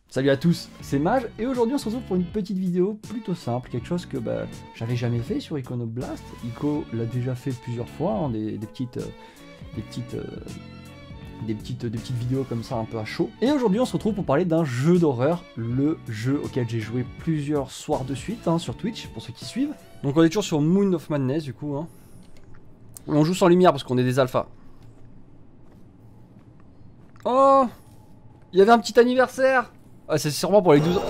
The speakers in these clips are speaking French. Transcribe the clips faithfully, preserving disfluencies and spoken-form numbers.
Salut à tous, c'est Mage et aujourd'hui on se retrouve pour une petite vidéo plutôt simple, quelque chose que bah, j'avais jamais fait sur Iconoblast. Ico l'a déjà fait plusieurs fois, hein, des, des petites, euh, des petites, euh, des petites, des petites vidéos comme ça un peu à chaud. Et aujourd'hui on se retrouve pour parler d'un jeu d'horreur, le jeu auquel j'ai joué plusieurs soirs de suite hein, sur Twitch pour ceux qui suivent. Donc on est toujours sur Moon of Madness du coup. Hein. On joue sans lumière parce qu'on est des alphas. Oh, il y avait un petit anniversaire. Ah, c'est sûrement pour les douze ans.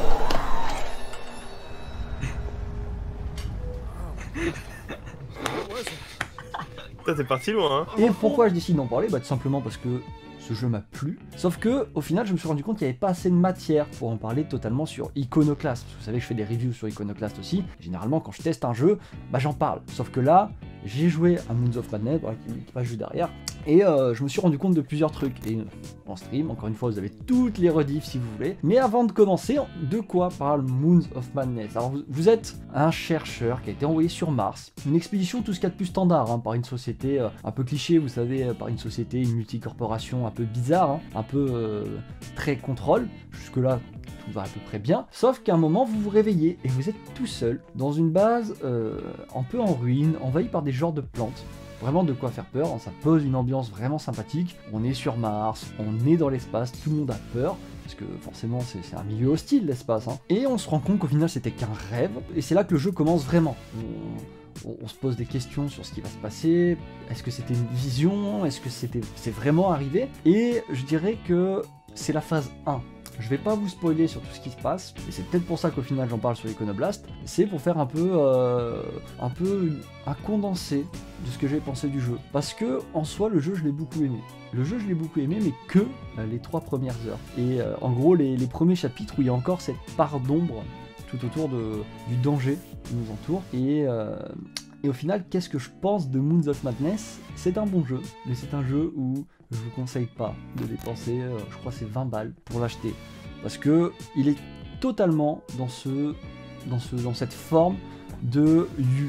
Putain, t'es parti loin, hein. Et pourquoi je décide d'en parler? Bah tout simplement parce que ce jeu m'a plu. Sauf que au final je me suis rendu compte qu'il n'y avait pas assez de matière pour en parler totalement sur Iconoclast. Parce que vous savez que je fais des reviews sur Iconoclast aussi. Généralement quand je teste un jeu, bah j'en parle. Sauf que là, j'ai joué à Moons of Madness, voilà, qui n'est pas juste derrière. Et euh, je me suis rendu compte de plusieurs trucs. Et en stream, encore une fois, vous avez toutes les rediffs si vous voulez. Mais avant de commencer, de quoi parle Moons of Madness? Alors vous, vous êtes un chercheur qui a été envoyé sur Mars. Une expédition tout ce qu'il y a de plus standard, hein, par une société euh, un peu cliché, vous savez, euh, par une société, une multicorporation un peu bizarre, hein, un peu euh, très contrôle. Jusque là, tout va à peu près bien. Sauf qu'à un moment, vous vous réveillez et vous êtes tout seul dans une base euh, un peu en ruine, envahie par des genres de plantes. Vraiment de quoi faire peur, ça pose une ambiance vraiment sympathique. On est sur Mars, on est dans l'espace, tout le monde a peur. Parce que forcément c'est un milieu hostile l'espace. Hein. Et on se rend compte qu'au final c'était qu'un rêve. Et c'est là que le jeu commence vraiment. On, on, on se pose des questions sur ce qui va se passer. Est-ce que c'était une vision? Est-ce que c'était c'est vraiment arrivé? Et je dirais que c'est la phase un. Je vais pas vous spoiler sur tout ce qui se passe, et c'est peut-être pour ça qu'au final j'en parle sur Iconoblast, c'est pour faire un peu, euh, un peu un condensé de ce que j'ai pensé du jeu. Parce que en soi le jeu je l'ai beaucoup aimé. Le jeu je l'ai beaucoup aimé mais que euh, les trois premières heures. Et euh, en gros les, les premiers chapitres où il y a encore cette part d'ombre tout autour de, du danger qui nous entoure. Et, euh, et au final qu'est-ce que je pense de Moons of Madness? C'est un bon jeu, mais c'est un jeu où je vous conseille pas de dépenser, euh, je crois c'est vingt balles pour l'acheter. Parce que il est totalement dans, ce, dans, ce, dans cette forme de,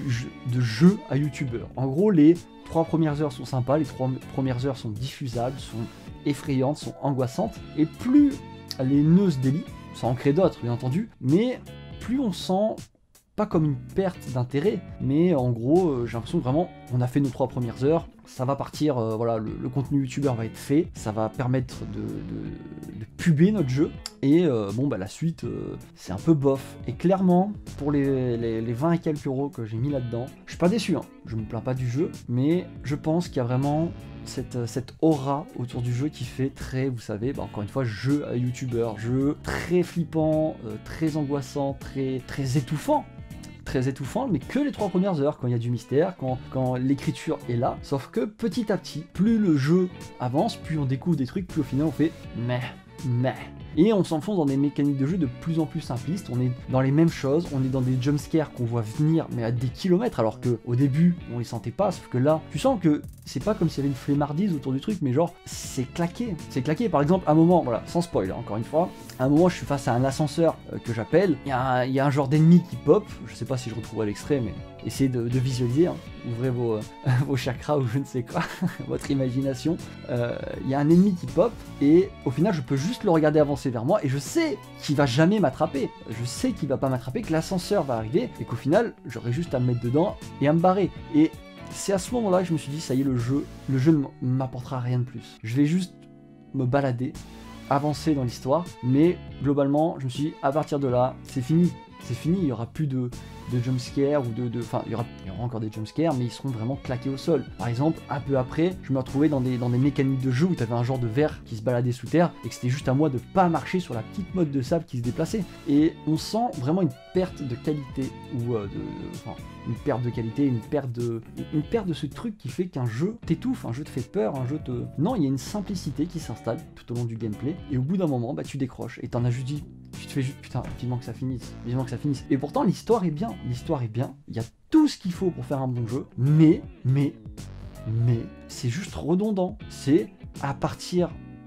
de jeu à youtubeur. En gros, les trois premières heures sont sympas, les trois premières heures sont diffusables, sont effrayantes, sont angoissantes. Et plus les nœuds se délient, ça en crée d'autres bien entendu, mais plus on sent pas comme une perte d'intérêt, mais en gros, euh, j'ai l'impression que vraiment, on a fait nos trois premières heures, ça va partir, euh, voilà, le, le contenu youtubeur va être fait, ça va permettre de, de, de puber notre jeu, et euh, bon, bah la suite, euh, c'est un peu bof. Et clairement, pour les, les, les vingt et quelques euros que j'ai mis là-dedans, je suis pas déçu, hein, je me plains pas du jeu, mais je pense qu'il y a vraiment cette, cette aura autour du jeu qui fait très, vous savez, bah encore une fois, jeu à youtubeur, jeu très flippant, euh, très angoissant, très, très étouffant. Très étouffant, mais que les trois premières heures, quand il y a du mystère, quand, quand l'écriture est là. Sauf que petit à petit, plus le jeu avance, plus on découvre des trucs, plus au final on fait meh, meh. Et on s'enfonce dans des mécaniques de jeu de plus en plus simplistes, on est dans les mêmes choses, on est dans des jumpscares qu'on voit venir mais à des kilomètres, alors que au début on les sentait pas, sauf que là, tu sens que c'est pas comme s'il y avait une flemmardise autour du truc, mais genre c'est claqué, c'est claqué. Par exemple, à un moment, voilà, sans spoil, hein, encore une fois, à un moment je suis face à un ascenseur euh, que j'appelle, il y, y a un genre d'ennemi qui pop, je sais pas si je retrouverai l'extrait, mais essayez de, de visualiser, hein. Ouvrez vos, euh, vos chakras ou je ne sais quoi, votre imagination. Il euh, y a un ennemi qui pop, et au final je peux juste le regarder avancer vers moi, et je sais qu'il va jamais m'attraper, je sais qu'il va pas m'attraper, que l'ascenseur va arriver, et qu'au final j'aurai juste à me mettre dedans et à me barrer. Et c'est à ce moment-là que je me suis dit, ça y est, le jeu, le jeu ne m'apportera rien de plus. Je vais juste me balader, avancer dans l'histoire, mais globalement, je me suis dit, à partir de là, c'est fini. C'est fini, il n'y aura plus de, de jumpscares ou de... de enfin, il y, aura, il y aura encore des jumpscares, mais ils seront vraiment claqués au sol. Par exemple, un peu après, je me retrouvais dans des, dans des mécaniques de jeu où tu avais un genre de verre qui se baladait sous terre et que c'était juste à moi de pas marcher sur la petite mode de sable qui se déplaçait. Et on sent vraiment une perte de qualité, ou euh, de, de... Enfin, une perte de qualité, une perte de... Une perte de ce truc qui fait qu'un jeu t'étouffe, un jeu te fait peur, un jeu te... Non, il y a une simplicité qui s'installe tout au long du gameplay, et au bout d'un moment, bah tu décroches, et t'en as juste dit... Tu te fais juste, putain, vivement que ça finisse, vivement que ça finisse. Et pourtant, l'histoire est bien, l'histoire est bien, il y a tout ce qu'il faut pour faire un bon jeu, mais, mais, mais, c'est juste redondant. C'est à partir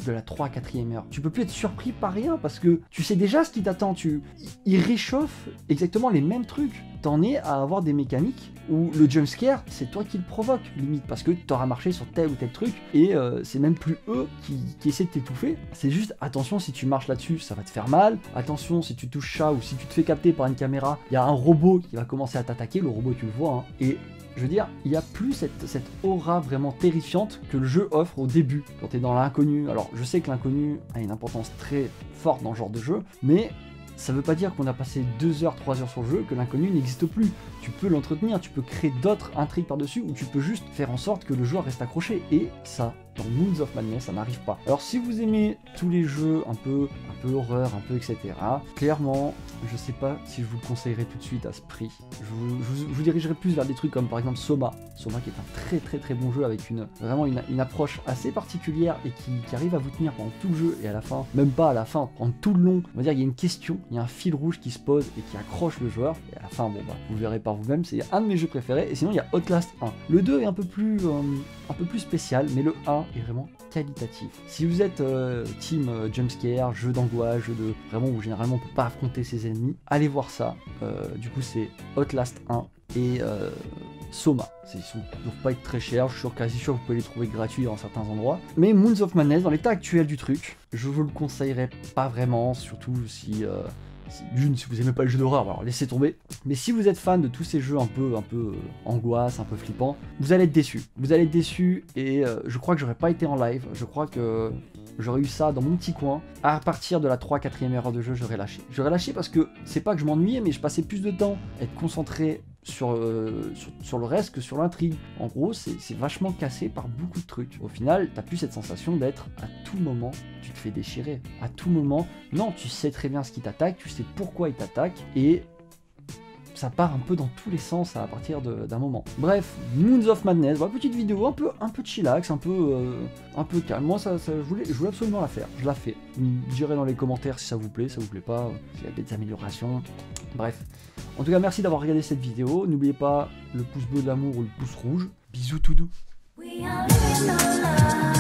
de la trois à quatrième heure. Tu peux plus être surpris par rien parce que tu sais déjà ce qui t'attend. Tu... Il réchauffe exactement les mêmes trucs. T'en es à avoir des mécaniques où le jumpscare, c'est toi qui le provoque, limite, parce que t'auras marché sur tel ou tel truc, et euh, c'est même plus eux qui, qui essaient de t'étouffer. C'est juste, attention, si tu marches là-dessus, ça va te faire mal. Attention, si tu touches ça, ou si tu te fais capter par une caméra, il y a un robot qui va commencer à t'attaquer, le robot, tu le vois, hein, et... Je veux dire, il n'y a plus cette, cette aura vraiment terrifiante que le jeu offre au début, quand tu es dans l'inconnu. Alors, je sais que l'inconnu a une importance très forte dans ce genre de jeu, mais ça veut pas dire qu'on a passé deux heures, trois heures sur le jeu, que l'inconnu n'existe plus. Tu peux l'entretenir, tu peux créer d'autres intrigues par-dessus, ou tu peux juste faire en sorte que le joueur reste accroché. Et ça, dans Moons of Madness, ça n'arrive pas. Alors si vous aimez tous les jeux un peu, un peu horreur, un peu et cetera, clairement, je sais pas si je vous le conseillerais tout de suite à ce prix. Je vous, je vous, je vous dirigerai plus vers des trucs comme par exemple Soma. Soma qui est un très très très bon jeu avec une vraiment une, une approche assez particulière et qui, qui arrive à vous tenir pendant tout le jeu et à la fin, même pas à la fin, pendant tout le long. On va dire il y a une question, il y a un fil rouge qui se pose et qui accroche le joueur. Et à la fin, bon bah, vous verrez par vous-même, c'est un de mes jeux préférés. Et sinon il y a Outlast un. Le deux est un peu plus, euh, un peu plus spécial, mais le un est vraiment qualitatif. Si vous êtes euh, team euh, jumpscare, jeu d'angoisse, jeu de vraiment où généralement on peut pas affronter ses ennemis, allez voir ça. Euh, du coup c'est Outlast un et euh, Soma. Ils ne doivent pas être très chers, je suis sûr, quasi sûr que vous pouvez les trouver gratuits dans certains endroits. Mais Moons of Madness, dans l'état actuel du truc, je vous le conseillerais pas vraiment, surtout si... Euh, D'une, si vous aimez pas le jeu d'horreur, alors laissez tomber. Mais si vous êtes fan de tous ces jeux un peu, un peu euh, angoisse, un peu flippant, vous allez être déçu. Vous allez être déçu et euh, je crois que j'aurais pas été en live. Je crois que j'aurais eu ça dans mon petit coin. À partir de la trois quatrième heure de jeu, j'aurais lâché. J'aurais lâché parce que c'est pas que je m'ennuyais, mais je passais plus de temps à être concentré sur, euh, sur, sur le reste que sur l'intrigue. En gros, c'est vachement cassé par beaucoup de trucs. Au final, t'as plus cette sensation d'être à tout moment, tu te fais déchirer. À tout moment, non, tu sais très bien ce qui t'attaque, tu sais pourquoi il t'attaque, et ça part un peu dans tous les sens à partir d'un moment. Bref, Moons of Madness, voilà, petite vidéo un peu, un peu chillax, un peu, euh, un peu calme. Moi, ça, ça, je, voulais, je voulais absolument la faire. Je la fais. Vous me direz dans les commentaires si ça vous plaît, ça vous plaît pas, s'il y a des améliorations. Bref. En tout cas, merci d'avoir regardé cette vidéo. N'oubliez pas le pouce bleu de l'amour ou le pouce rouge. Bisous tout doux.